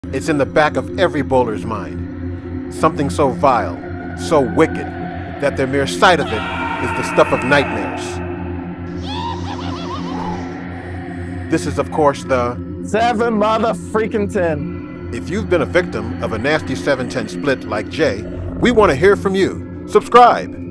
It's in the back of every bowler's mind. Something so vile, so wicked, that the mere sight of it is the stuff of nightmares. This is, of course, the 7 motherfreaking 10. If you've been a victim of a nasty 7-10 split like Jay, we want to hear from you. Subscribe.